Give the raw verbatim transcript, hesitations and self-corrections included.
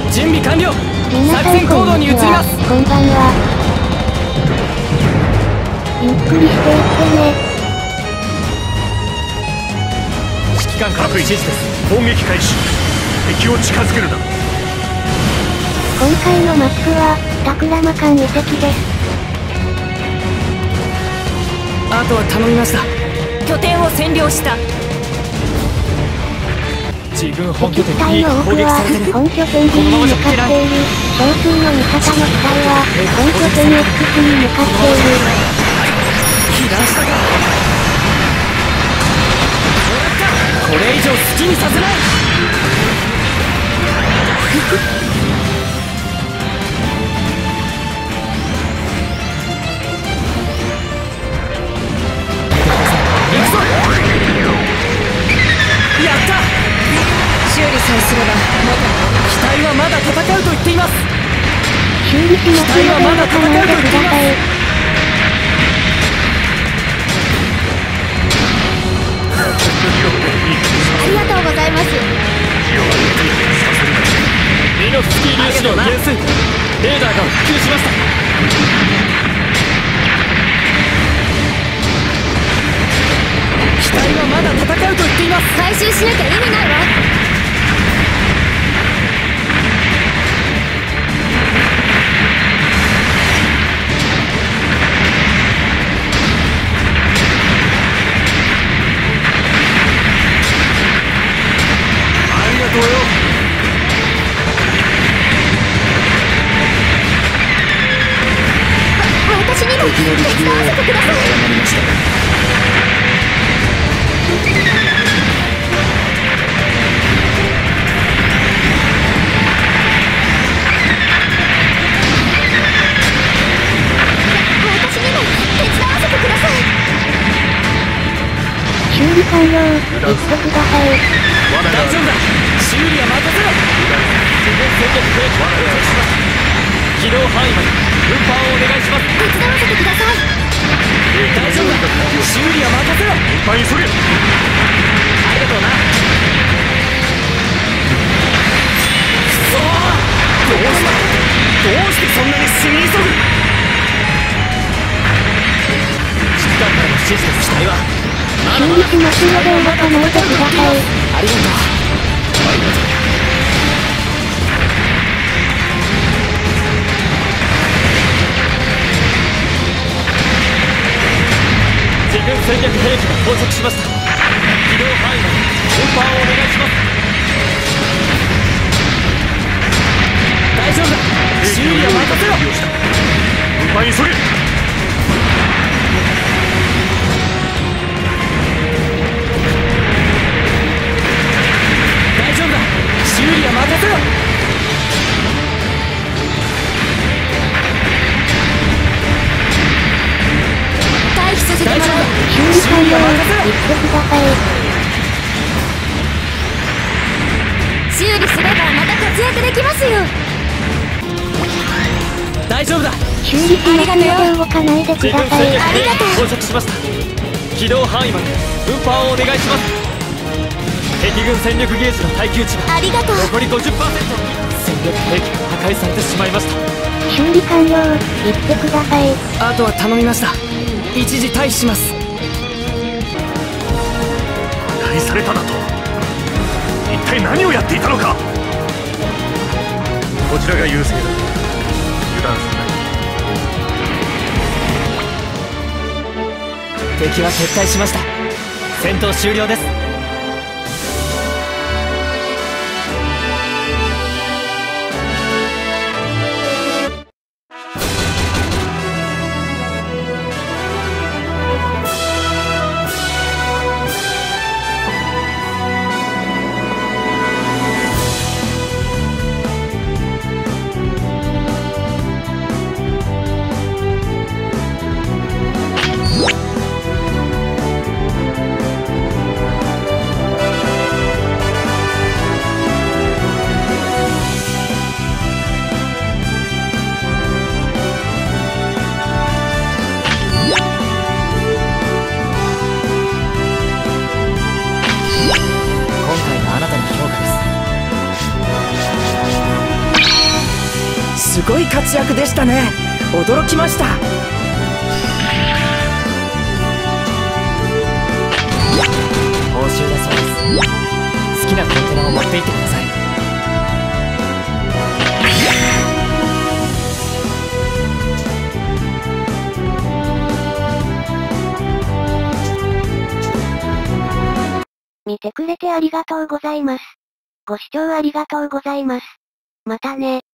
準備完了。 皆さん作戦行動に移ります。 こんばんは。ゆっくりしていってね。 指揮官からの指示です。 攻撃開始。敵を近づけるな。 今回のマップはタクラマカン遺跡です。 あとは頼みました。拠点を占領した。自分本拠点に敵機体の多くは本拠点 B に向かっている。少数の味方の機体は本拠点 X に向かっている。 被弾したか。もらった。これ以上好きにさせない。行くぞ。やった。修理さえすればまだ。機体はまだ戦うと言っています。 修理しますので動かないでください。ありがとうございます。 ミノフスキー粒子の減衰。レーダーが復旧しました。機体はまだ戦うと言っています。 回収しなきゃ意味ないわ。 ありがとうよ。 私にも手伝わせてください。 謝りました。 修理完了。行ってください。 大丈夫だ。修理は任せろ。自分戦略兵器は到着します。機動範囲まで運搬をお願いします。 手伝わせてください。 大丈夫だ。修理は任せろ。 運搬急げ。 ありがとうな。くそー。どうしたどうしてそんなに死に急ぐ。指揮官からの指示です。機体は修理しますので動かないでください。 ありがとう。自軍戦略兵器が到着しました。機動範囲まで運搬をお願いします。大丈夫だ。修理は任せろ。 運搬急げ。 修理は任せろ。 退避させてもらう。修理完了。行ってください。修理すればまた活躍できますよ。 大丈夫だ。 修理しますので動かないでください。ありがとう。 到着しました。機動範囲まで運搬をお願いします。敵軍戦力ゲージの耐久値がありがとう。 残り ごじゅっパーセント。戦略兵器が破壊されてしまいました。 修理完了。行ってください。 あとは頼みました。一時退避します。 破壊されただと。一体何をやっていたのか。こちらが優勢だ。油断するな。 敵は撤退しました。戦闘終了です。 すごい活躍でしたね。驚きました。 報酬だそうです。好きなコンテナを持って行ってください。 見てくれてありがとうございます。ご視聴ありがとうございます。またね。